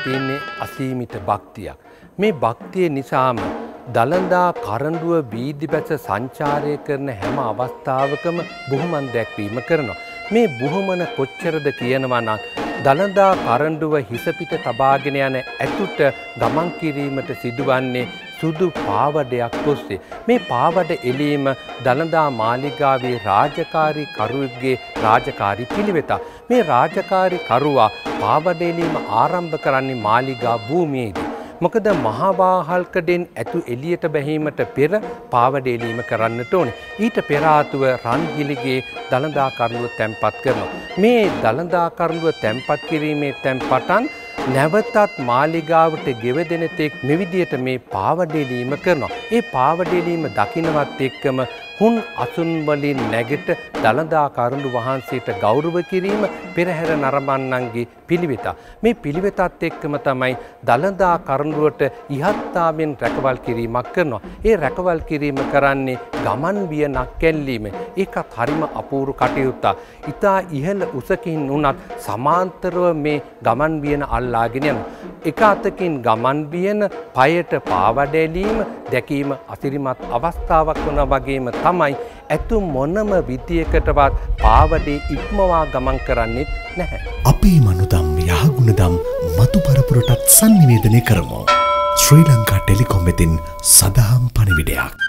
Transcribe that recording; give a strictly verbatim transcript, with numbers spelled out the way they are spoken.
තියෙන්නේ අසීමිත භක්තියක්. මේ භක්තිය නිසාම දළදා කරඬුව වීදිපැස සංචාරය කරන හැම අවස්ථාවකම බුහුමන් දැක්වීම කරනවා. මේ බුහුමන කොච්චරද කියනවා නම් දළදා කරඬුව හිස පිට තබාගෙන යන ඇතුට ගමන් කිරීමට සිදුවන්නේ සුදු පාවඩයක් ඔස්සේ. මේ පාවඩ එලීම දළදා මාලිගාවේ රාජකාරී කරුවෙක්ගේ රාජකාරී පිළිවෙත. මේ රාජකාරී කරුවා පාවඩ එලීම ආරම්භ කරන්නේ මාලිගා භූමියේදී. මොකද මහා වාහල්කඩෙන් ඇතු එළියට බැහිමට පෙර පාවඩ එලීම කරන්නට ඕනේ. ඊට පෙර ආතුව රන්හිලිගේ දළදා කරඬුව තැන්පත් කරනවා. මේ දළදා කරඬුව තැන්පත් කිරීමේ තැන් පටන් නැවතත් මාලිගාවට ගෙවදෙන තෙක් මෙවිදියට මේ පාවඩ එලීම කරනවා. ඒ පාවඩ එලීම දකින්නවත් එක්කම හුන් අසුන් වලින් නැගිට දළදා කරඬු වහන්සේට ගෞරව කිරීම පෙරහැර නරඹන්නන්ගේ පිළිවෙත. මේ පිළිවෙතත් එක්කම තමයි දළදා කරඬුවට ඉහත්තාවෙන් රැකවල් කිරීමක් කරනවා. ඒ රැකවල් කිරීම කරන්නේ ගමන් වියනක් කැල්ලීම. ඒකත් හරිම අපූර්ව කටයුත්තක්. ඊටා ඉහළ උසකින් උනත් සමාන්තරව මේ ගමන් වියන අල්ලාගෙන යනවා. එක අතකින් ගමන් වියන පයට පාවඩ එලීම දැකීම අසිරිමත් අවස්ථාවක් වුණා වගේම තමයි ඇතු මොනම විදියකටවත් පාවඩේ ඉක්මවා ගමන් කරන්නේත් නැහැ. අපේ මනුදම් යහගුණදම් මතු පරපුරටත් sannivedanaya කරමු. ශ්‍රී ලංකා ටෙලිකොම් වෙතින් සදහම් පණිවිඩයක්.